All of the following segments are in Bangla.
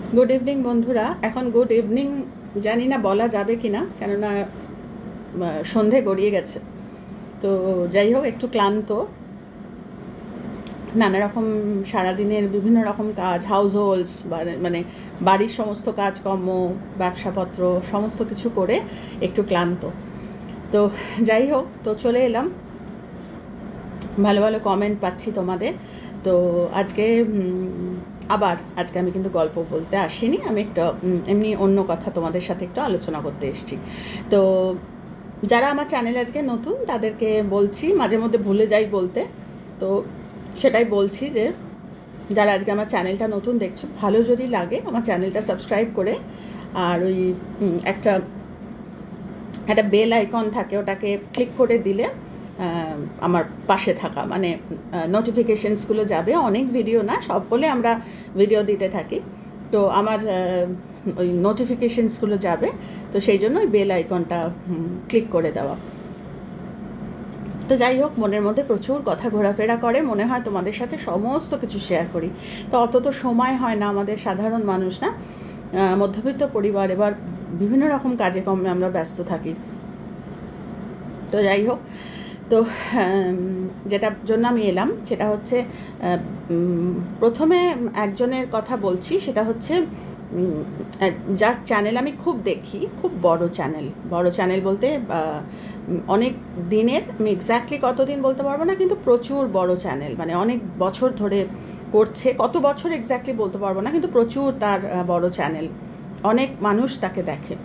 গুড ইভিনিং বন্ধুরা। এখন গুড ইভিনিং জানি না বলা যাবে কি না, কেননা সন্ধে গড়িয়ে গেছে। তো যাই হোক, একটু ক্লান্ত, নানা রকম সারাদিনের বিভিন্ন রকম কাজ, হাউস হোল্ডস মানে বাড়ির সমস্ত কাজকর্ম, ব্যবসাপত্র সমস্ত কিছু করে একটু ক্লান্ত। তো যাই হোক, তো চলে এলাম, ভালো ভালো কমেন্ট পাচ্ছি তোমাদের। তো আজকে আজকে আমি কিন্তু গল্প বলতে আসিনি, আমি একটু এমনি অন্য কথা তোমাদের সাথে একটু আলোচনা করতে এসেছি। তো যারা আমার চ্যানেলে আজকে নতুন তাদেরকে বলছি, মাঝে মধ্যে ভুলে যাই বলতে, তো সেটাই বলছি যে যারা আজকে আমার চ্যানেলটা নতুন দেখছো, ভালো যদি লাগে আমার চ্যানেলটা সাবস্ক্রাইব করে, আর ওই একটা বেল আইকন থাকে, ওটাকে ক্লিক করে দিলে আমার পাশে থাকা মানে নোটিফিকেশানসগুলো যাবে। অনেক ভিডিও না, সব বলে আমরা ভিডিও দিতে থাকি, তো আমার ওই নোটিফিকেশানসগুলো যাবে, তো সেই জন্য ওই বেল আইকনটা ক্লিক করে দেওয়া। তো যাই হোক, মনের মধ্যে প্রচুর কথা ঘোরাফেরা করে, মনে হয় তোমাদের সাথে সমস্ত কিছু শেয়ার করি, তো অত তো সময় হয় না আমাদের, সাধারণ মানুষ না, মধ্যবিত্ত পরিবার, এবার বিভিন্ন রকম কাজে কর্মে আমরা ব্যস্ত থাকি। তো যাই হোক, তো যেটার জন্য আমি এলাম সেটা হচ্ছে, প্রথমে একজনের কথা বলছি, সেটা হচ্ছে যার চ্যানেল আমি খুব দেখি, খুব বড় চ্যানেল বলতে অনেক দিনের, আমি এক্স্যাক্টলি কতদিন বলতে পারবো না, কিন্তু প্রচুর বড় চ্যানেল, মানে অনেক বছর ধরে করছে, কত বছর এক্স্যাক্টলি বলতে পারবো না, কিন্তু প্রচুর তার বড় চ্যানেল, অনেক মানুষ তাকে দেখে।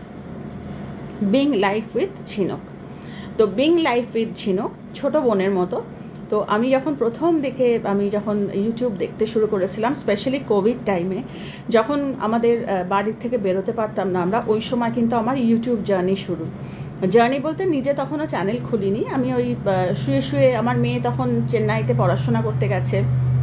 বিং লাইফ উইথ ঝিনুক। তো বিং লাইফ উইথ ঝিনুক ছোটো বোনের মতো। তো আমি যখন যখন ইউটিউব দেখতে শুরু করেছিলাম, স্পেশালি কোভিড টাইমে, যখন আমাদের বাড়ির থেকে বেরোতে পারতাম না আমরা, ওই সময় কিন্তু আমার ইউটিউব জার্নি বলতে নিজে তখনও চ্যানেল খুলিনি, আমি ওই শুয়ে শুয়ে, আমার মেয়ে তখন চেন্নাইতে পড়াশোনা করতে গেছে,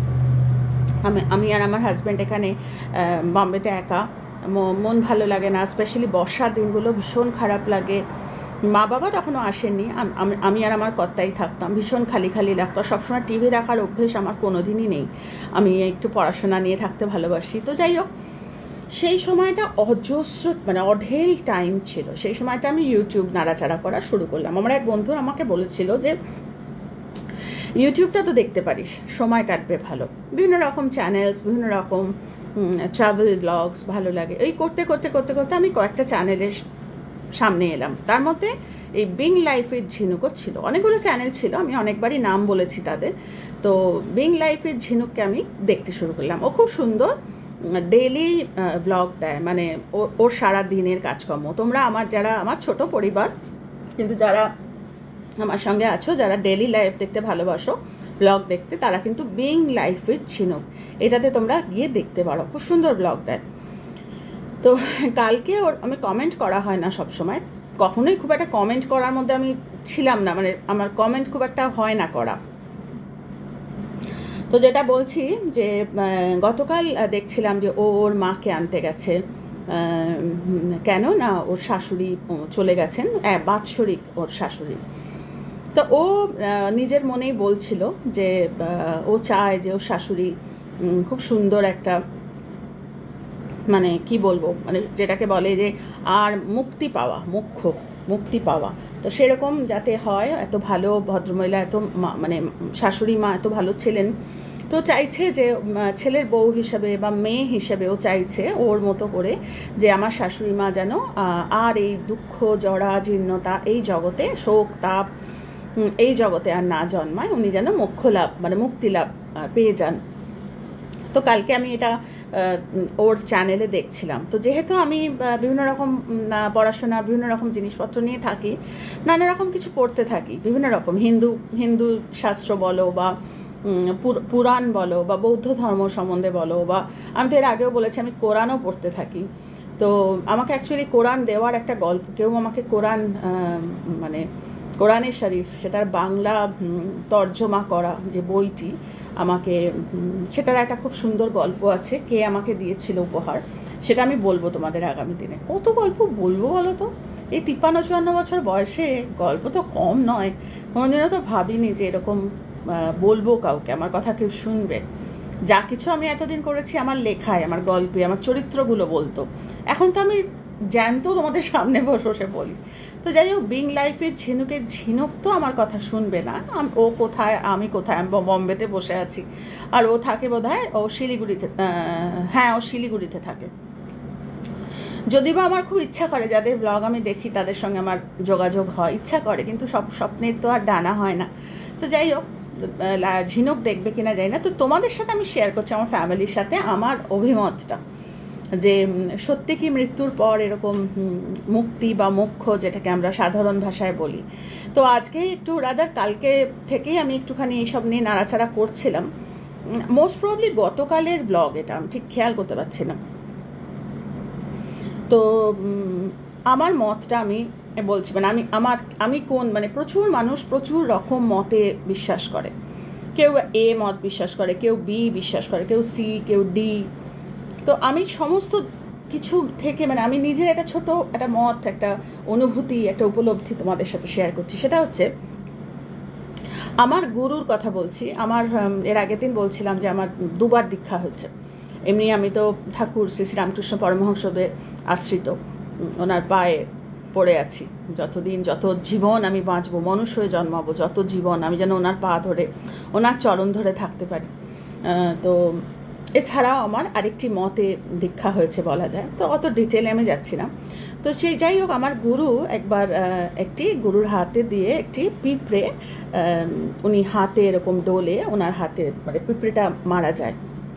আমি আর আমার হাজব্যান্ড এখানে বম্বেতে একা, মন ভালো লাগে না, স্পেশালি বর্ষার দিনগুলো ভীষণ খারাপ লাগে। মা বাবা তখনও আসেননি, আমি আর আমার কর্তাই থাকতাম, ভীষণ খালি খালি লাগতো, সবসময় টিভি দেখার অভ্যেস আমার কোনো দিনই নেই, আমি একটু পড়াশোনা নিয়ে থাকতে ভালোবাসি। তো যাই হোক, সেই সময়টা অজস্র মানে অঢেল টাইম ছিল, সেই সময়টা আমি ইউটিউব নাড়াচাড়া করা শুরু করলাম। আমার এক বন্ধু আমাকে বলেছিল যে ইউটিউবটা তো দেখতে পারিস, সময় কাটবে ভালো, বিভিন্ন রকম চ্যানেলস, বিভিন্ন রকম ট্রাভেল ব্লগস ভালো লাগে, এই করতে করতে করতে করতে আমি কয়েকটা চ্যানেলের সামনে এলাম, তার মধ্যে এই বিং লাইফ উইথ ঝিনুকও ছিল। অনেকগুলো চ্যানেল ছিল, আমি অনেকবারই নাম বলেছি তাদের। তো বিং লাইফ উইথ ঝিনুককে আমি দেখতে শুরু করলাম। ও খুব সুন্দর ডেইলি ব্লগ দেয়, মানে ওর সারা দিনের কাজকর্ম। তোমরা যারা আমার ছোট পরিবার, কিন্তু যারা আমার সঙ্গে আছো, যারা ডেইলি লাইফ দেখতে ভালোবাসো, ব্লগ দেখতে, তারা কিন্তু বিং লাইফ উইথ ঝিনুক এটাতে তোমরা গিয়ে দেখতে পারো, খুব সুন্দর ব্লগ দেয়। তো কালকে আমি কমেন্ট করা হয় না সব সময়, কখনোই খুব একটা কমেন্ট করার মধ্যে আমি ছিলাম না, মানে আমার কমেন্ট খুব একটা হয় না করা। তো যেটা বলছি যে গতকাল দেখছিলাম যে ওর মাকে আনতে গেছে, কেন না ওর শাশুড়ি চলে গেছেন, বাৎসরিক ওর শাশুড়ি। তো ও নিজের মনেই বলছিল যে ও চায় যে ওর শাশুড়ি খুব সুন্দর একটা, মানে কি বলবো, মানে যেটাকে বলে যে আর মুক্তি পাওয়া, তো সেরকম যাতে হয়, এত ভালো ভদ্রমহিলা, এত মানে শাশুড়ি মা এত ভালো ছিলেন, তো চাইছে যে ছেলের বউ হিসাবে বা মেয়ে হিসেবে ও চাইছে ওর মতো করে যে আমার শাশুড়ি মা যেন আর এই দুঃখ জরা জীর্ণতা, এই জগতে শোক তাপ, এই জগতে আর না জন্মায়, উনি যেন মোক্ষ লাভ মানে মুক্তি লাভ পেয়ে যান। তো কালকে আমি এটা ওর চ্যানেলে দেখছিলাম। তো যেহেতু আমি বিভিন্ন রকম পড়াশোনা, বিভিন্ন রকম জিনিসপত্র নিয়ে থাকি, নানা রকম কিছু পড়তে থাকি, বিভিন্ন রকম হিন্দু শাস্ত্র বলো, বা পুরাণ বলো, বা বৌদ্ধ ধর্ম সম্বন্ধে বলো, বা আমি তো এর আগেও বলেছি আমি কোরআনও পড়তে থাকি। তো আমাকে অ্যাকচুয়ালি কোরআন দেওয়ার একটা গল্প, কেউ আমাকে কোরআন মানে কোরআনে শরীফ, সেটার বাংলা তর্জমা করা যে বইটি, আমাকে সেটার একটা খুব সুন্দর গল্প আছে, কে আমাকে দিয়েছিল উপহার, সেটা আমি বলবো তোমাদের আগামী দিনে। কত গল্প বলবো বলো তো, এই 53-54 বছর বয়সে গল্প তো কম নয়, কোনোদিনও তো ভাবিনি যে এরকম বলবো কাউকে, আমার কথা কেউ শুনবে। যা কিছু আমি এতদিন করেছি আমার লেখায়, আমার গল্পে, আমার চরিত্রগুলো বলতো। এখন তো আমি জ্যান্ত তোমাদের সামনে বসে বলি। তো যাই হোক, বিং লাইফের ঝিনুকের ঝিনুক তো আমার কথা শুনবে না। ও কোথায়, আমি কোথায়, আমি বম্বেতে বসে আছি, আর ও থাকে বোধহয় ও শিলিগুড়িতে, হ্যাঁ ও শিলিগুড়িতে থাকে। যদি বা আমার খুব ইচ্ছা করে, যাদের ব্লগ আমি দেখি তাদের সঙ্গে আমার যোগাযোগ হয়, ইচ্ছা করে, কিন্তু সব স্বপ্নের তো আর ডানা হয় না। তো যাই হোক, ঝিনুক দেখবে কিনা জানি না। তো তোমাদের সাথে আমি শেয়ার করছি আমার ফ্যামিলির সাথে আমার অভিমতটা, যে সত্যি কি মৃত্যুর পর এরকম মুক্তি বা মোক্ষ, যেটাকে আমরা সাধারণ ভাষায় বলি। তো আজকে একটু রাদার কালকে থেকেই আমি একটুখানি এইসব নিয়ে নাড়াচাড়া করছিলাম। মোস্ট প্রবলি গতকালের ব্লগ এটা, আমি ঠিক খেয়াল করতে পারছি না। তো আমার মতটা আমি বলছি, মানে আমি কোন, মানে প্রচুর মানুষ প্রচুর রকম মতে বিশ্বাস করে। কেউ এ মত বিশ্বাস করে, কেউ বি বিশ্বাস করে, কেউ সি, কেউ ডি। তো আমি সমস্ত কিছু থেকে, মানে আমি নিজের একটা ছোট একটা মত, একটা অনুভূতি, একটা উপলব্ধি তোমাদের সাথে শেয়ার করছি। সেটা হচ্ছে আমার গুরুর কথা বলছি। আমার এর আগের দিন বলছিলাম যে আমার 2বার দীক্ষা হয়েছে। এমনি আমি তো ঠাকুর শ্রী শ্রী রামকৃষ্ণ পরমহংসদেব আশ্রিত, ওনার পায়ে পড়ে আছি। যতদিন, যত জীবন আমি বাঁচবো, মানুষ হয়ে জন্মাবো, যত জীবন আমি যেন ওনার পা ধরে, ওনার চরণ ধরে থাকতে পারি। তো এছাড়াও আমার আরেকটি মতে দীক্ষা হয়েছে বলা যায়, তো অত ডিটেলে আমি যাচ্ছি না। তো সেই যাই হোক, আমার গুরু একবার একটি গুরুর হাতে দিয়ে একটি পিঁপড়ে, উনি হাতে এরকম ডোলে, ওনার হাতে মানে পিঁপড়েটা মারা যায়।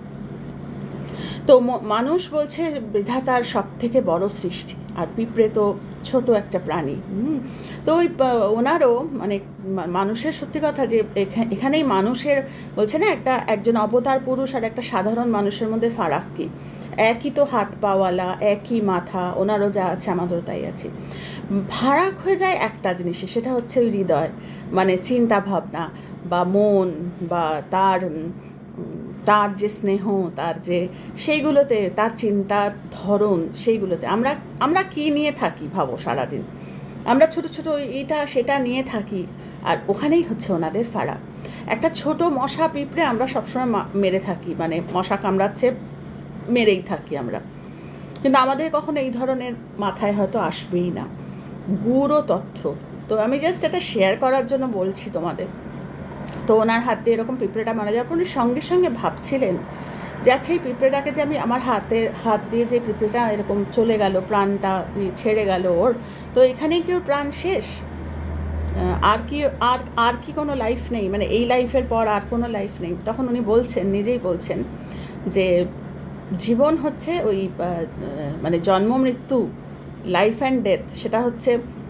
তো মানুষ বলছে বিধাতার সব থেকে বড় সৃষ্টি, আর পিঁপড়ে তো ছোট একটা প্রাণী। তো ওই ওনারও মানে মানুষের সত্যি কথা যে এখানেই মানুষের বলছে না, একজন অবতার পুরুষ আর একটা সাধারণ মানুষের মধ্যে ফারাক কি? একই তো হাত পাওয়ালা, একই মাথা, ওনারও যা আছে আমাদেরও তাই আছে। ফারাক হয়ে যায় একটা জিনিসে, সেটা হচ্ছে ওই হৃদয়, মানে চিন্তা ভাবনা বা মন, বা তার যে স্নেহ, তার যে সেইগুলোতে, তার চিন্তার ধরন, সেইগুলোতে আমরা কি নিয়ে থাকি ভাবো সারাদিন। আমরা ছোট ছোট এটা সেটা নিয়ে থাকি, আর ওখানেই হচ্ছে ওনাদের ফারাক। একটা ছোট মশা পিঁপড়ে আমরা সবসময় মেরে থাকি, মানে মশা কামড়াচ্ছে মেরেই থাকি আমরা, কিন্তু আমাদের কখনো এই ধরনের মাথায় হয়তো আসবেই না। গুরু তথ্য। তো আমি জাস্ট এটা শেয়ার করার জন্য বলছি তোমাদের। তো ওনার হাত দিয়ে এরকম পিঁপড়েটা মারা যাওয়ার পর উনি সঙ্গে সঙ্গে ভাবছিলেন যে আচ্ছা, এই পিঁপড়েটাকে যে আমি আমার হাত দিয়ে যে পিঁপড়েটা এরকম চলে গেল, প্রাণটা ছেড়ে গেল ওর, তো এখানেই কি ওর প্রাণ শেষ? আর কি কোনো লাইফ নেই? মানে এই লাইফের পর আর কোনো লাইফ নেই? তখন উনি নিজেই বলছেন যে জীবন হচ্ছে ওই মানে জন্ম মৃত্যু, লাইফ অ্যান্ড ডেথ, সেটা হচ্ছে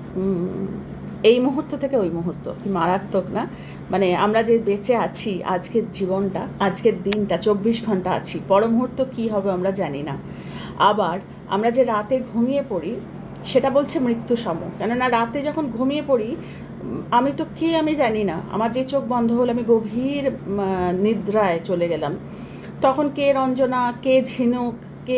এই মুহূর্ত থেকে ওই মুহূর্ত। কি মারাত্মক না? মানে আমরা যে বেঁচে আছি, আজকের জীবনটা, আজকের দিনটা 24 ঘন্টা আছি, পর মুহূর্ত কী হবে আমরা জানি না। আবার আমরা যে রাতে ঘুমিয়ে পড়ি, সেটা বলছে মৃত্যু সম। কেননা রাতে যখন ঘুমিয়ে পড়ি, আমি তো কে আমি জানি না, আমার যে চোখ বন্ধ হলো আমি গভীর নিদ্রায় চলে গেলাম, তখন কে রঞ্জনা, কে ঝিনুক, কে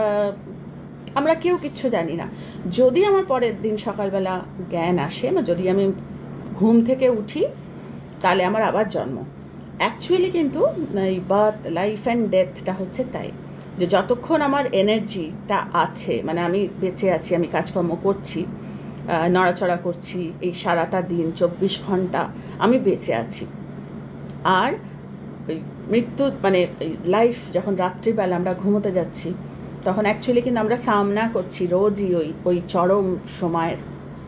আমরা কেউ কিচ্ছু জানি না। যদি আমার পরের দিন সকালবেলা জ্ঞান আসে, যদি আমি ঘুম থেকে উঠি, তাহলে আমার আবার জন্ম। অ্যাকচুয়ালি কিন্তু এই বার্থ, লাইফ অ্যান্ড ডেথটা হচ্ছে তাই, যে যতক্ষণ আমার এনার্জিটা আছে, মানে আমি বেঁচে আছি, আমি কাজকর্ম করছি, নড়াচড়া করছি, এই সারাটা দিন 24 ঘন্টা আমি বেঁচে আছি। আর ওই মৃত্যু মানে লাইফ, যখন রাত্রিবেলা আমরা ঘুমোতে যাচ্ছি, তখন অ্যাকচুয়ালি কিন্তু আমরা সামনা করছি রোজই ওই চরম সময়ের।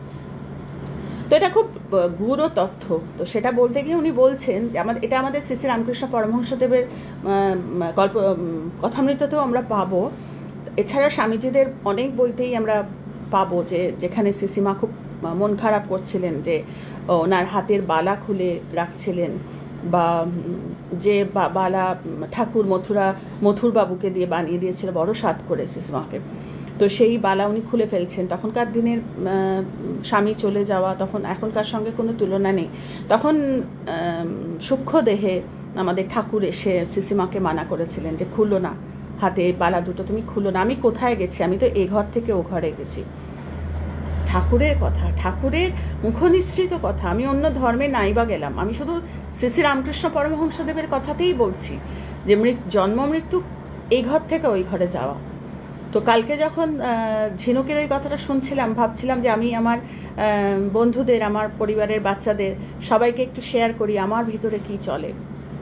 তো এটা খুব গূঢ় তথ্য। তো সেটা বলতে গিয়ে উনি বলছেন যে এটা আমাদের শ্রী শ্রী রামকৃষ্ণ পরমহংসদেবের গল্প কথামৃততেও আমরা পাবো। এছাড়া স্বামীজিদের অনেক বইতেই আমরা পাবো যে যেখানে শ্রীশ্রীমা খুব মন খারাপ করছিলেন, যে ওনার হাতের বালা খুলে রাখছিলেন, বা যে বালা ঠাকুর মথুর বাবুকে দিয়ে বানিয়ে দিয়েছিল বড় স্বাদ করে শ্রীশ্রীমাকে, তো সেই বালা উনি খুলে ফেলছেন। তখনকার দিনের স্বামী চলে যাওয়া, তখন এখনকার সঙ্গে কোনো তুলনা নেই। তখন সূক্ষ্ম দেহে আমাদের ঠাকুর এসে শ্রীশ্রীমাকে মানা করেছিলেন যে খুললো না, হাতে বালা দুটো তুমি খুললো না। আমি কোথায় গেছি? আমি তো এ ঘর থেকে ও ঘরে গেছি। ঠাকুরের কথা, ঠাকুরের মুখনিসৃত কথা। আমি অন্য ধর্মে নাই বা গেলাম, আমি শুধু শ্রী শ্রী রামকৃষ্ণ পরমহংসদেবের কথাতেই বলছি যে জন্ম মৃত্যু এই ঘর থেকে ওই ঘরে যাওয়া। তো কালকে যখন ঝিনুকের ওই কথাটা শুনছিলাম, ভাবছিলাম যে আমি আমার বন্ধুদের, আমার পরিবারের বাচ্চাদের সবাইকে একটু শেয়ার করি আমার ভিতরে কি চলে।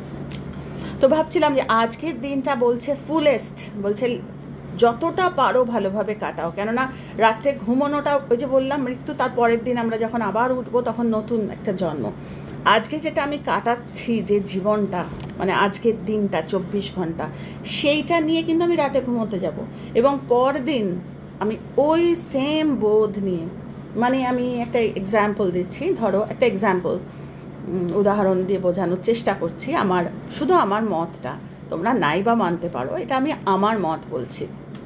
তো ভাবছিলাম যে আজকের দিনটা বলছে ফুলেস্ট, বলছে যতটা পারো ভালোভাবে কাটাও, কেননা রাত্রে ঘুমানোটা, ওই যে বললাম মৃত্যু তার পরের দিন আমরা যখন আবার উঠবো তখন নতুন একটা জন্ম। আজকে যেটা আমি কাটাচ্ছি যে জীবনটা, মানে আজকের দিনটা 24 ঘন্টা, সেইটা নিয়ে কিন্তু আমি রাতে ঘুমোতে যাব, এবং পরদিন আমি ওই সেম বোধ নিয়ে, মানে আমি একটা এক্সাম্পল দিচ্ছি, ধরো একটা এক্সাম্পল, উদাহরণ দিয়ে বোঝানোর চেষ্টা করছি, আমার শুধু আমার মতটা, তোমরা নাই বা মানতে পারো, এটা আমি আমার মত বলছি।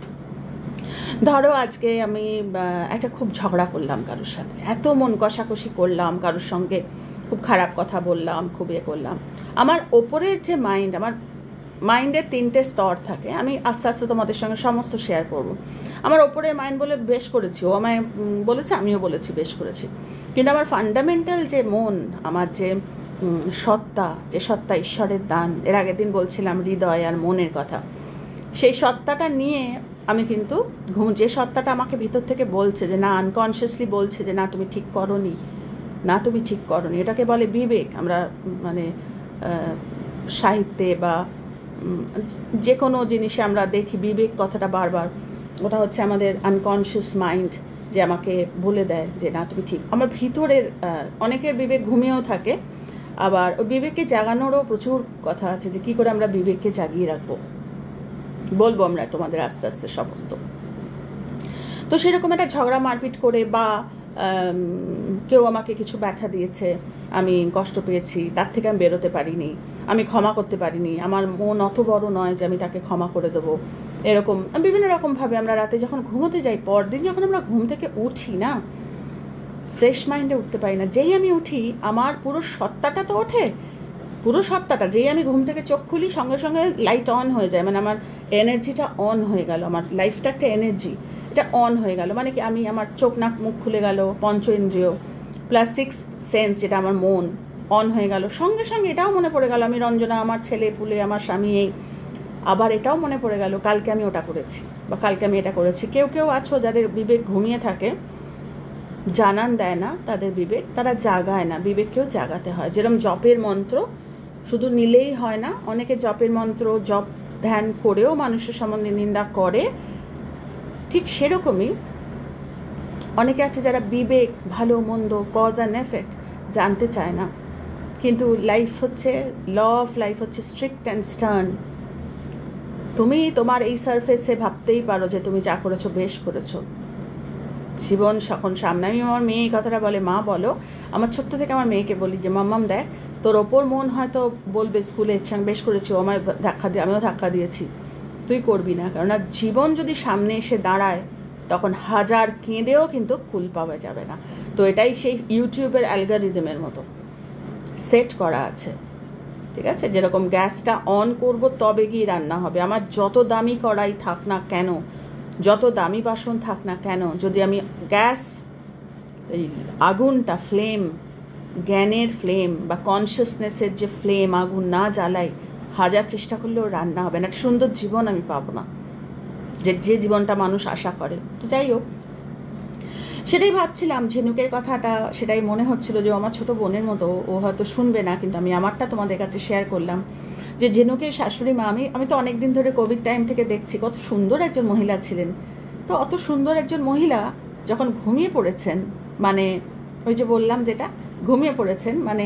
ধরো আজকে আমি একটা খুব ঝগড়া করলাম কারোর সাথে, এত মন কষাকষি করলাম, কারোর সঙ্গে খুব খারাপ কথা বললাম, খুব করলাম। আমার ওপরের যে মাইন্ড, আমার মাইন্ডের 3টে স্তর থাকে, আমি আস্তে আস্তে তোমাদের সঙ্গে সমস্ত শেয়ার করব। আমার ওপরের মাইন্ড বলে বেশ করেছি, ও আমায় বলেছে, আমিও বলেছি বেশ করেছি, কিন্তু আমার ফান্ডামেন্টাল যে মন, আমার যে সত্তা, যে সত্তা ঈশ্বরের দান, এর আগের দিন বলছিলাম হৃদয় আর মনের কথা, সেই সত্তাটা নিয়ে আমি কিন্তু যে সত্তাটা আমাকে ভিতর থেকে বলছে যে না, আনকনসিয়াসলি বলছে যে না তুমি ঠিক করোনি, না তুমি ঠিক করোনি, এটাকে বলে বিবেক। আমরা মানে সাহিত্যে বা যে কোনো জিনিসে আমরা দেখি বিবেক কথাটা বারবার, ওটা হচ্ছে আমাদের আনকনসিয়াস মাইন্ড যে আমাকে বলে দেয় যে না তুমি ঠিক। আমার ভিতরের অনেকের বিবেক ঘুমিয়েও থাকে, আবার ওই বিবেককে জাগানোরও প্রচুর কথা আছে, যে কী করে আমরা বিবেককে জাগিয়ে রাখবো, বলবো আমরা তোমাদের আস্তে আস্তে সমস্ত। তো সেরকম একটা ঝগড়া মারপিট করে, বা কেউ আমাকে কিছু ব্যথা দিয়েছে, আমি কষ্ট পেয়েছি, তার থেকে আমি বেরোতে পারিনি, আমি ক্ষমা করতে পারিনি, আমার মন অত বড় নয় যে আমি তাকে ক্ষমা করে দেবো, এরকম বিভিন্ন রকমভাবে আমরা রাতে যখন ঘুমোতে যাই, পরদিন যখন আমরা ঘুম থেকে উঠি না, ফ্রেশ মাইন্ডে উঠতে পারি না। যেই আমি উঠি আমার পুরো সত্তাটা তো ওঠে, পুরো সত্তাটা, যেই আমি ঘুম থেকে চোখ খুলি সঙ্গে সঙ্গে লাইট অন হয়ে যায়, মানে আমার এনার্জিটা অন হয়ে গেল, আমার লাইফটা একটা এনার্জি, এটা অন হয়ে গেল, মানে কি আমি, আমার চোখ নাক মুখ খুলে গেল, পঞ্চ ইন্দ্রিয় প্লাস 6 সেন্স যেটা আমার মন অন হয়ে গেল, সঙ্গে সঙ্গে এটাও মনে পড়ে গেল আমি রঞ্জনা, আমার ছেলে পুলে, আমার স্বামী, এই আবার এটাও মনে পড়ে গেল কালকে আমি ওটা করেছি বা কালকে আমি এটা করেছি। কেউ কেউ আছো যাদের বিবেক ঘুমিয়ে থাকে, জানান দেয় না তাদের বিবেক, তারা জাগায় না, বিবেককেও জাগাতে হয়। যেরকম জপের মন্ত্র শুধু নিলেই হয় না, অনেকে জপের মন্ত্র জপ ধ্যান করেও মানুষের সম্বন্ধে নিন্দা করে, ঠিক সেরকমই অনেকে আছে যারা বিবেক, ভালো মন্দ, কজ অ্যান্ড এফেক্ট জানতে চায় না। কিন্তু লাইফ হচ্ছে, ল অফ লাইফ হচ্ছে স্ট্রিক্ট অ্যান্ড স্টার্ন। তুমি তোমার এই সারফেসে ভাবতেই পারো যে তুমি যা করেছো বেশ করেছো, জীবন সখন সামনে। আমি আমার মেয়ে এই কথাটা বলে, মা বলো, আমার ছোট্ট থেকে আমার মেয়েকে বলি যে মাম্মাম দেখ, তোর ওপর মন হয়তো বলবে স্কুলে আমি বেশ করেছি, ও আমায় ধাক্কা দিয়ে, আমিও ধাক্কা দিয়েছি, তুই করবি না, কেননা জীবন যদি সামনে এসে দাঁড়ায় তখন হাজার কেঁদেও কিন্তু কুল পাওয়া যাবে না। তো এটাই সেই ইউটিউবের অ্যালগরিদমের মতো সেট করা আছে, ঠিক আছে? যেরকম গ্যাসটা অন করব তবে গিয়ে রান্না হবে, আমার যত দামি কড়াই থাক না কেন, যত দামি বাসন থাক না কেন, যদি আমি গ্যাস, এই আগুনটা, ফ্লেম, জ্ঞানের ফ্লেম বা কনসিয়াসনেসের যে ফ্লেম, আগুন না জ্বালাই, হাজার চেষ্টা করলেও রান্না হবে না, একটা সুন্দর জীবন আমি পাবো না, যে জীবনটা মানুষ আশা করে। তো যাই হোক, সেটাই ভাবছিলাম ঝিনুকের কথাটা, সেটাই মনে হচ্ছিল যে আমার ছোট বোনের মতো, ও হয়তো শুনবে না, কিন্তু আমি আমারটা তোমাদের কাছে শেয়ার করলাম। যে ঝিনুকের শাশুড়ি মা, আমি তো অনেক দিন ধরে কোভিড টাইম থেকে দেখছি কত সুন্দর একজন মহিলা ছিলেন। তো অত সুন্দর একজন মহিলা যখন ঘুমিয়ে পড়েছেন, মানে ওই যে বললাম যেটা ঘুমিয়ে পড়েছেন, মানে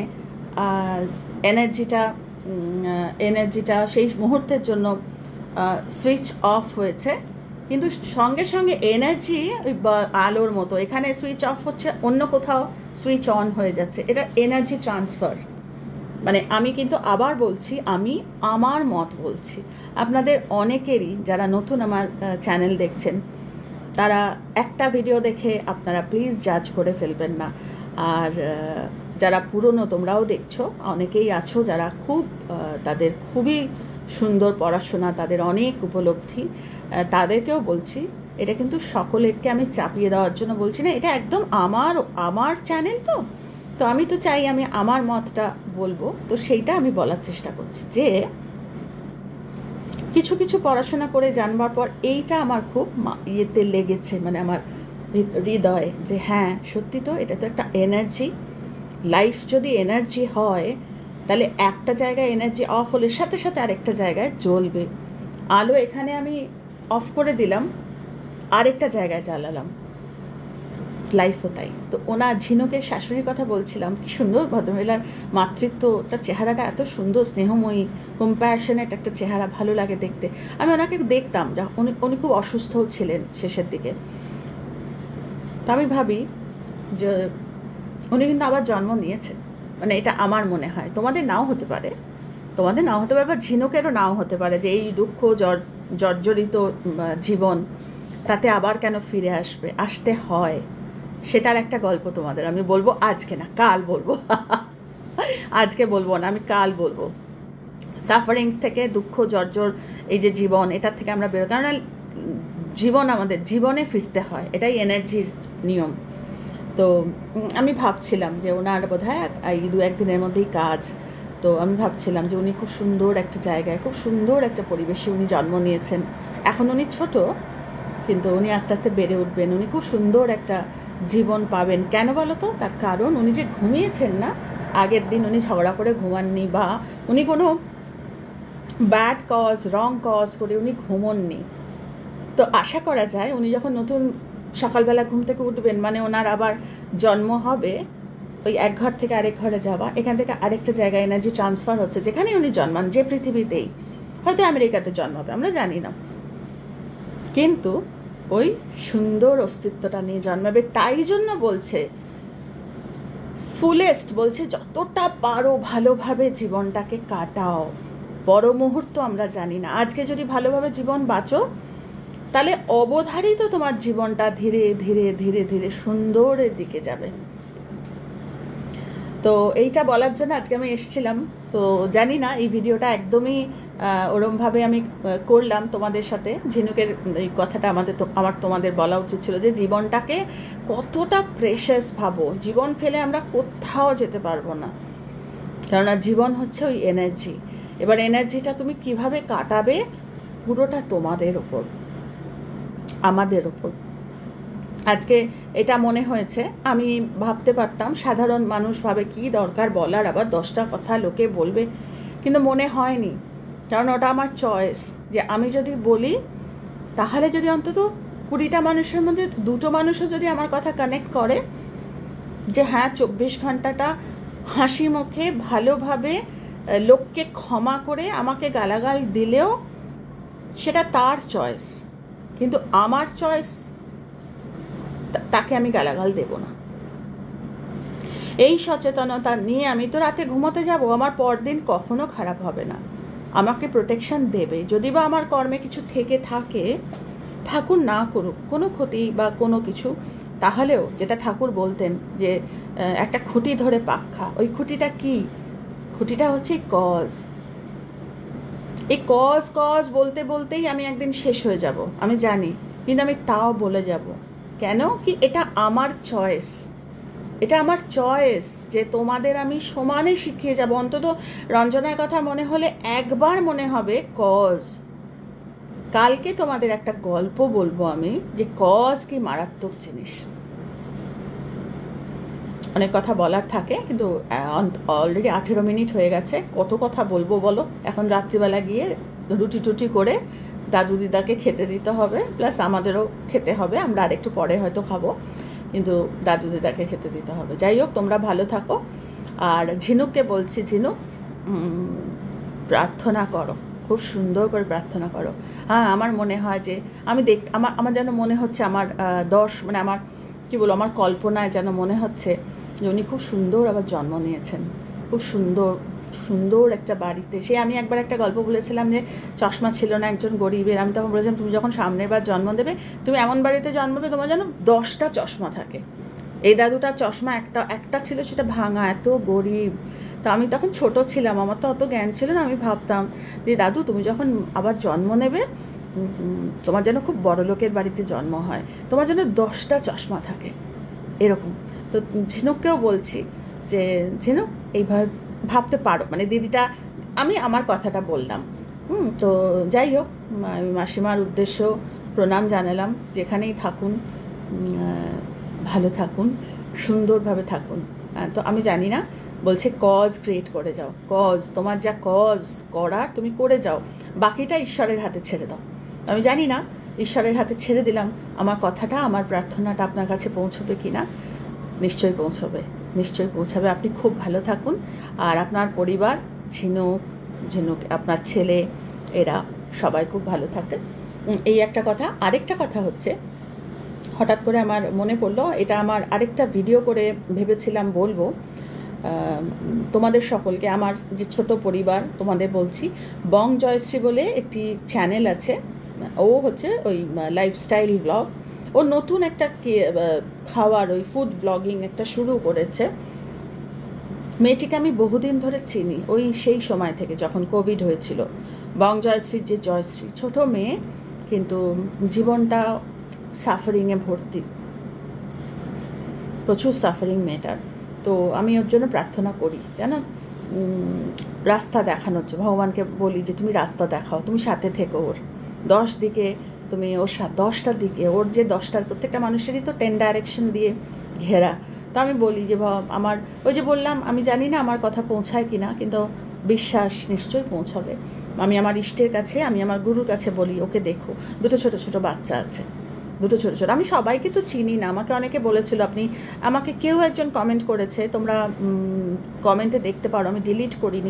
এনার্জিটা সেই মুহূর্তের জন্য সুইচ অফ হয়েছে, কিন্তু সঙ্গে সঙ্গে এনার্জি ওই আলোর মতো, এখানে সুইচ অফ হচ্ছে, অন্য কোথাও সুইচ অন হয়ে যাচ্ছে, এটা এনার্জি ট্রান্সফার। মানে আমি কিন্তু আবার বলছি, আমি আমার মত বলছি, আপনাদের অনেকেরই যারা নতুন আমার চ্যানেল দেখছেন, তারা একটা ভিডিও দেখে আপনারা প্লিজ জাজ করে ফেলবেন না। আর যারা পুরনো, তোমরাও দেখছো, অনেকেই আছো যারা খুব, তাদের খুবই সুন্দর পড়াশোনা, তাদের অনেক উপলব্ধি, তাদেরকেও বলছি, এটা কিন্তু সকলেরকে আমি চাপিয়ে দেওয়ার জন্য বলছি না, এটা একদম আমার চ্যানেল। তো আমি তো চাই আমি আমার মতটা বলবো, তো সেইটা আমি বলার চেষ্টা করছি যে কিছু কিছু পড়াশোনা করে জানবার পর এইটা আমার খুব ইয়েতে লেগেছে, মানে আমার হৃদয়ে, যে হ্যাঁ সত্যি তো, এটা তো একটা এনার্জি। লাইফ যদি এনার্জি হয় তাহলে একটা জায়গায় এনার্জি অফ হলে সাথে সাথে আরেকটা জায়গায় জ্বলবে। আলো এখানে আমি অফ করে দিলাম, আরেকটা জায়গায় জ্বালালাম, লাইফও তাই। তো ওনার ঝিনুকের শাশুড়ির কথা বলছিলাম, কি সুন্দর ভদ্রমহিলার মাতৃত্বটা, চেহারাটা এত সুন্দর, স্নেহময়ী, কম্প্যাশনেট একটা চেহারা, ভালো লাগে দেখতে। আমি ওনাকে দেখতাম, যা উনি খুব অসুস্থও ছিলেন শেষের দিকে। তো আমি ভাবি যে উনি কিন্তু আবার জন্ম নিয়েছেন, মানে এটা আমার মনে হয়। তোমাদের নাও হতে পারে, তোমাদের নাও হতে পারে, বা ঝিনুকেরও নাও হতে পারে, যে এই দুঃখ জর্জরিত জীবন, তাতে আবার কেন ফিরে আসতে হয়, সেটার একটা গল্প তোমাদের আমি বলবো, আজকে না কাল বলবো। আজকে বলবো না, আমি কাল বলবো। সাফারিংস থেকে, দুঃখ জর্জর এই যে জীবন, এটার থেকে আমরা বেরো, কারণ জীবন আমাদের জীবনে ফিরতে হয়, এটাই এনার্জির নিয়ম। তো আমি ভাবছিলাম যে ওনার বোধহয় এই 2-1 দিনের মধ্যেই কাজ। তো আমি ভাবছিলাম যে উনি খুব সুন্দর একটা জায়গায়, খুব সুন্দর একটা পরিবেশে উনি জন্ম নিয়েছেন। এখন উনি ছোট, কিন্তু উনি আস্তে আস্তে বেড়ে উঠবেন, উনি খুব সুন্দর একটা জীবন পাবেন। কেন বলো তো? তার কারণ উনি যে ঘুমিয়েছেন না, আগের দিন উনি ঝগড়া করে ঘুমাননি, বা উনি কোনো ব্যাড কজ, রং কজ করে উনি ঘুমননি। তো আশা করা যায় উনি যখন নতুন সকালবেলা ঘুম থেকে উঠবেন, মানে ওনার আবার জন্ম হবে, ওই এক ঘর থেকে আরেক ঘরে যাওয়া, এখান থেকে আরেকটা জায়গায় এনার্জি ট্রান্সফার হচ্ছে, যেখানে উনি জন্মান, যে পৃথিবীতেই, হয়তো আমেরিকাতে জন্মাবে, আমরা জানি না, কিন্তু ওই সুন্দর অস্তিত্বটা নিয়ে জন্মাবে। তাই জন্য বলছে ফুলেস্ট, বলছে যতটা পারো ভালোভাবে জীবনটাকে কাটাও। বড় মুহূর্ত আমরা জানি না, আজকে যদি ভালোভাবে জীবন বাঁচো, তাহলে অবধারিত তোমার জীবনটা ধীরে ধীরে ধীরে ধীরে সুন্দরের দিকে যাবে। তো এইটা বলার জন্য আজকে আমি এসেছিলাম। তো জানি না এই ভিডিওটা একদমই ওরমভাবে আমি করলাম তোমাদের সাথে। ঝিনুকের এই কথাটা আমার তোমাদের বলা উচিত ছিল, যে জীবনটাকে কতটা প্রেশাস ভাবো। জীবন ফেলে আমরা কোথাও যেতে পারবো না, কেননা জীবন হচ্ছে ওই এনার্জি। এবার এনার্জিটা তুমি কিভাবে কাটাবে, পুরোটা তোমাদের ওপর, আমাদের ওপর। আজকে এটা মনে হয়েছে, আমি ভাবতে পারতাম সাধারণ মানুষ ভাবে কি দরকার বলার, আবার 10টা কথা লোকে বলবে, কিন্তু মনে হয়নি, কারণ ওটা আমার চয়েস। যে আমি যদি বলি, তাহলে যদি অন্তত 20টা মানুষের মধ্যে 2টো মানুষও যদি আমার কথা কানেক্ট করে, যে হ্যাঁ 24 ঘন্টাটা হাসি মুখে ভালোভাবে লোককে ক্ষমা করে আমাকে গালাগাল দিলেও সেটা তার চয়েস, কিন্তু আমার চয়েস, তাকে আমি গালাগাল দেব না। এই সচেতনতা নিয়ে আমি তো রাতে ঘুমোতে যাব, আমার পরদিন কখনো খারাপ হবে না, আমাকে প্রোটেকশন দেবে। যদি বা আমার কর্মে কিছু থেকে থাকে, ঠাকুর না করুক কোনো ক্ষতি বা কোনো কিছু, তাহলেও যেটা ঠাকুর বলতেন, যে একটা খুঁটি ধরে পাক্ষা, ওই খুঁটিটা কি? খুঁটিটা হচ্ছে কজ। এই কজ বলতে বলতেই আমি একদিন শেষ হয়ে যাব, আমি জানি, কিন্তু আমি তাও বলে যাব। কেন কি? এটা আমার চয়েস, এটা আমার চয়েস, যে তোমাদের আমি সমানে শিখিয়ে যাব। অন্তত রঞ্জনার কথা মনে হলে একবার মনে হবে কজ। কালকে তোমাদের একটা গল্প বলবো আমি, যে কজ কি মারাত্মক জিনিস। অনেক কথা বলার থাকে, কিন্তু অলরেডি 18 মিনিট হয়ে গেছে, কত কথা বলবো বলো। এখন রাত্রিবেলা গিয়ে রুটি টুটি করে দাদু দিদাকে খেতে দিতে হবে, প্লাস আমাদেরও খেতে হবে, আমরা আরেকটু পরে হয়তো খাবো, কিন্তু দাদু দিদাকে খেতে দিতে হবে। যাই হোক, তোমরা ভালো থাকো। আর ঝিনুককে বলছি, ঝিনুক প্রার্থনা করো, খুব সুন্দর করে প্রার্থনা করো। হ্যাঁ, আমার মনে হয় যে আমি আমার যেন মনে হচ্ছে, আমার মানে আমার কী বলবো, আমার কল্পনায় যেন মনে হচ্ছে যে উনি খুব সুন্দর আবার জন্ম নিয়েছেন, খুব সুন্দর সুন্দর একটা বাড়িতে। সে আমি একবার একটা গল্প বলেছিলাম, যে চশমা ছিল না একজন গরিবের, আমি তখন বলেছিলাম তুমি যখন সামনের বার জন্ম দেবে, তুমি এমন বাড়িতে জন্মাবে তোমার যেন 10টা চশমা থাকে। এই দাদুটার চশমা একটা ছিল, সেটা ভাঙা, এত গরিব। তা আমি তখন ছোট ছিলাম, আমার তো অত জ্ঞান ছিল না, আমি ভাবতাম যে দাদু তুমি যখন আবার জন্ম নেবে, তোমার যেন খুব বড় লোকের বাড়িতে জন্ম হয়, তোমার যেন 10টা চশমা থাকে, এরকম। তো ঝিনুককেও বলছি যে ঝিনুক এইভাবে ভাবতে পারো, মানে দিদিটা, আমি আমার কথাটা বললাম, তো যাই হোক, আমি মাসিমার উদ্দেশ্য প্রণাম জানালাম। যেখানেই থাকুন ভালো থাকুন, সুন্দরভাবে থাকুন। তো আমি জানি না, বলছে কজ ক্রিয়েট করে যাও, কজ, তোমার যা কজ করার তুমি করে যাও, বাকিটা ঈশ্বরের হাতে ছেড়ে দাও। আমি জানি না, ঈশ্বরের হাতে ছেড়ে দিলাম। আমার কথাটা, আমার প্রার্থনাটা আপনার কাছে পৌঁছবে কি না, নিশ্চয়ই পৌঁছবে, নিশ্চয়ই পৌঁছাবে। আপনি খুব ভালো থাকুন, আর আপনার পরিবার, ঝিনুক, আপনার ছেলে, এরা সবাই খুব ভালো থাকে। এই একটা কথা। আরেকটা কথা হচ্ছে, হঠাৎ করে আমার মনে পড়লো, এটা আমার আরেকটা ভিডিও করে ভেবেছিলাম বলবো তোমাদের সকলকে। আমার যে ছোট পরিবার, তোমাদের বলছি, বং জয়শ্রী বলে একটি চ্যানেল আছে। ও হচ্ছে ওই লাইফস্টাইল ব্লগ। ও নতুন একটা খাওয়ার, ওই ফুড ব্লগিং একটা শুরু করেছে। মেয়েটিকে আমি বহুদিন ধরে চিনি, ওই সেই সময় থেকে যখন কোভিড হয়েছিল। বং জয়শ্রীর যে জয়শ্রী, ছোট মেয়ে, কিন্তু জীবনটা সাফারিংয়ে ভর্তি, প্রচুর সাফারিং মেয়েটার। তো আমি ওর জন্য প্রার্থনা করি, জানো, রাস্তা দেখানোর জন্য ভগবানকে বলি যে তুমি রাস্তা দেখাও, তুমি সাথে থেকো ওর 10 দিকে, তুমি ওর 10টার দিকে, ওর যে 10টার, প্রত্যেকটা মানুষেরই তো 10 ডাইরেকশন দিয়ে ঘেরা। তো আমি বলি যে আমার, ওই যে বললাম, আমি জানি না আমার কথা পৌঁছায় কি না, কিন্তু বিশ্বাস নিশ্চয়ই পৌঁছাবে। আমি আমার ইষ্টের কাছে, আমি আমার গুরুর কাছে বলি, ওকে দেখো, 2 ছোট ছোট বাচ্চা আছে, 2 ছোট ছোট। আমি সবাইকে তো চিনি না, আমাকে অনেকে বলেছিল, আপনি আমাকে, কেউ একজন কমেন্ট করেছে, তোমরা কমেন্টে দেখতে পারো, আমি ডিলিট করিনি,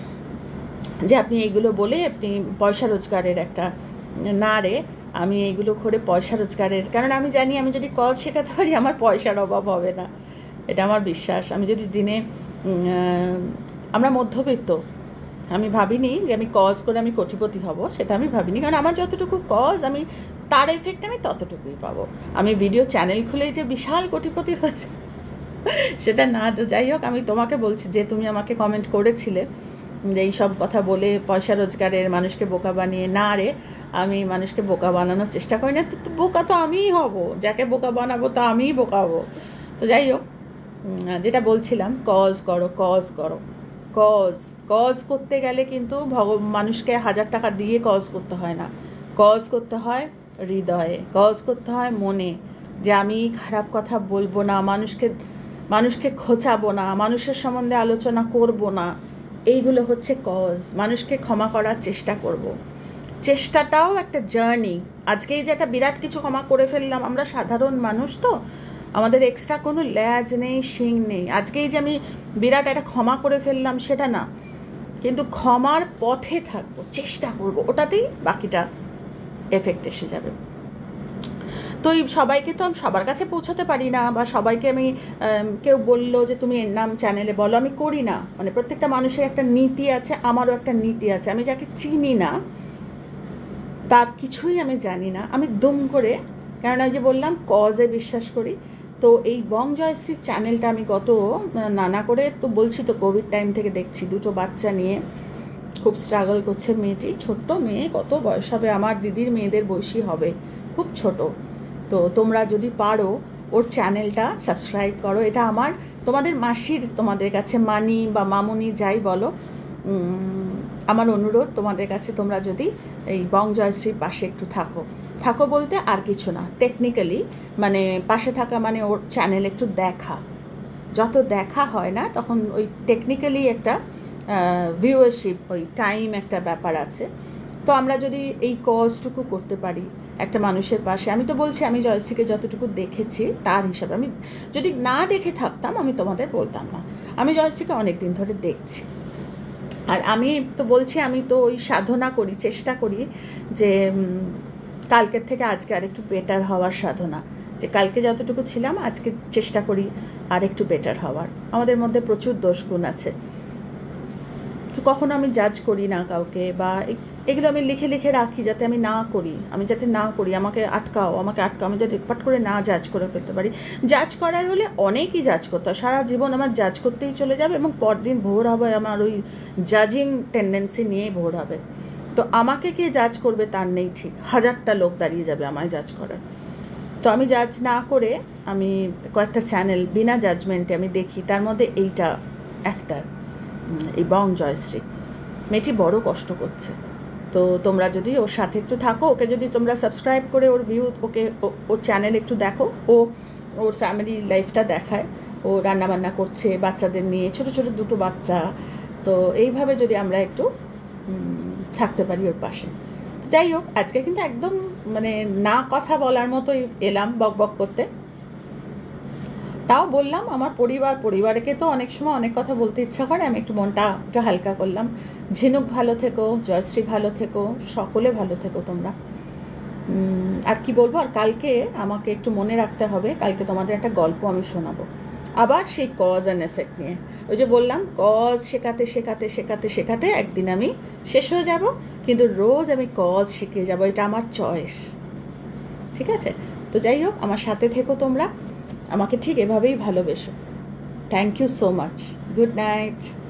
যে আপনি এইগুলো বলে আপনি পয়সা রোজগারের একটা, না রে, আমি এইগুলো করে পয়সা রোজগারের, কারণ আমি জানি আমি যদি কজ শেখাতে পারি আমার পয়সার অভাব হবে না, এটা আমার বিশ্বাস। আমি যদি দিনে, আমরা মধ্যবিত্ত, আমি ভাবিনি যে আমি কজ করে আমি কোটিপতি হব, সেটা আমি ভাবিনি, কারণ আমার যতটুকু কজ, আমি তার এফেক্ট আমি ততটুকুই পাবো। আমি ভিডিও চ্যানেল খুলেই যে বিশাল কোটিপতি হয়েছে সেটা না। তো যাই হোক, আমি তোমাকে বলছি যে তুমি আমাকে কমেন্ট করেছিলে যে এই সব কথা বলে পয়সা রোজগারের, মানুষকে বোকা বানিয়ে, না রে, আমি মানুষকে বোকা বানানোর চেষ্টা করি না। তো বোকা তো আমিই হব, যাকে বোকা বানাবো তো আমিই বোকা হবো। তো যাই হোক, যেটা বলছিলাম, কজ করো, কজ করো, কজ কজ করতে গেলে কিন্তু মানুষকে 1000 টাকা দিয়ে কজ করতে হয় না, কজ করতে হয় হৃদয়ে, কজ করতে হয় মনে, যে আমি খারাপ কথা বলবো না, মানুষকে খোঁচাবো না, মানুষের সম্বন্ধে আলোচনা করব না, এইগুলো হচ্ছে কজ। মানুষকে ক্ষমা করার চেষ্টা করব, চেষ্টাটাও একটা জার্নি। আজকেই যে একটা বিরাট কিছু ক্ষমা করে ফেললাম, আমরা সাধারণ মানুষ, তো আমাদের এক্সট্রা কোনো ল্যাজ নেই, শিং নেই। আজকেই যে আমি বিরাট একটা ক্ষমা করে ফেললাম সেটা না, কিন্তু ক্ষমার পথে থাকবো, চেষ্টা করব, ওটাতেই বাকিটা এফেক্ট এসে যাবে। তো এই সবাইকে তো আমি সবার কাছে পৌঁছাতে পারি না, বা সবাইকে আমি, কেউ বললো যে তুমি এর নাম চ্যানেলে বলো, আমি করি না। মানে প্রত্যেকটা মানুষের একটা নীতি আছে, আমারও একটা নীতি আছে। আমি যাকে চিনি না, তার কিছুই আমি জানি না, আমি দুম করে, কারণ ওই যে বললাম কজে বিশ্বাস করি। তো এই বং জয়শ্রীর চ্যানেলটা আমি গত নানা করে, তো বলছি তো কোভিড টাইম থেকে দেখছি, 2 বাচ্চা নিয়ে খুব স্ট্রাগল করছে মেয়েটি, ছোট্ট মেয়ে, কত বয়স হবে, আমার দিদির মেয়েদের বয়সী হবে, খুব ছোট। তো তোমরা যদি পারো ওর চ্যানেলটা সাবস্ক্রাইব করো, এটা আমার, তোমাদের মাসির, তোমাদের কাছে মানি বা মামুনি যাই বলো, আমার অনুরোধ তোমাদের কাছে, তোমরা যদি এই বং জয়শ্রীর পাশে একটু থাকো বলতে আর কিছু না, টেকনিক্যালি মানে পাশে থাকা মানে ওর চ্যানেল একটু দেখা, যত দেখা হয় না তখন ওই টেকনিক্যালি একটা ভিউয়ারশিপ, ওই টাইম একটা ব্যাপার আছে। তো আমরা যদি এই কজটুকু করতে পারি একটা মানুষের পাশে, আমি তো বলছি আমি জয়শ্রীকে যতটুকু দেখেছি তার হিসাবে, আমি যদি না দেখে থাকতাম আমি তোমাদের বলতাম না। আমি জয়শ্রীকে অনেক দিন ধরে দেখছি, আর আমি তো বলছি, আমি তো ওই সাধনা করি, চেষ্টা করি যে কালকের থেকে আজকে আরেকটু বেটার হওয়ার সাধনা, যে কালকে যতটুকু ছিলাম আজকে চেষ্টা করি আর একটু বেটার হওয়ার। আমাদের মধ্যে প্রচুর দোষগুণ আছে, তো কখনো আমি জাজ করি না কাউকে, বা এগুলো আমি লিখে লিখে রাখি যাতে আমি না করি, আমাকে আটকাও, আমি যাতে পাট করে না জাজ করে ফেলতে পারি। জাজ করার হলে অনেকই জাজ করতে হয়, সারা জীবন আমার জাজ করতেই চলে যাবে, এবং পরদিন ভোর হবে আমার ওই জাজিং টেন্ডেন্সি নিয়েই ভোর হবে। তো আমাকে কে জাজ করবে তার নেই ঠিক, 1000টা লোক দাঁড়িয়ে যাবে আমায় জাজ করার। তো আমি জাজ না করে, আমি কয়েকটা চ্যানেল বিনা জাজমেন্টে আমি দেখি, তার মধ্যে এইটা একটা, এই বং জয়শ্রী মেয়েটি বড় কষ্ট করছে, তো তোমরা যদি ওর সাথে একটু থাকো, ওকে যদি তোমরা সাবস্ক্রাইব করে ওর ভিউ, ওর চ্যানেল একটু দেখো, ওর ফ্যামিলি লাইফটা দেখায়, ও রান্নাবান্না করছে বাচ্চাদের নিয়ে, ছোট ছোট দুটো বাচ্চা। তো এইভাবে যদি আমরা একটু থাকতে পারি ওর পাশে। যাই হোক, আজকে কিন্তু একদম মানে না কথা বলার মতোই এলাম বক বক করতে। তাও বললাম আমার পরিবারকে তো অনেক সময় অনেক কথা বলতে ইচ্ছা করে, আমি একটু মনটা একটু হালকা করলাম। ঝিনুক ভালো থেকো, জয়শ্রী ভালো থেকো, সকলে ভালো থেকো তোমরা। আর কি বলবো, আর কালকে আমাকে একটু মনে রাখতে হবে, কালকে তোমাদের একটা গল্প আমি শোনাবো, আবার সেই কজ অ্যান্ড এফেক্ট নিয়ে। ওই যে বললাম, কজ শেখাতে শেখাতে শেখাতে শেখাতে একদিন আমি শেষ হয়ে যাব, কিন্তু রোজ আমি কজ শিখিয়ে যাব, এটা আমার চয়েস। ঠিক আছে? তো যাই হোক, আমার সাথে থেকো তোমরা, আমাকে ঠিক এভাবেই ভালোবেসো। Thank you so much. Good night.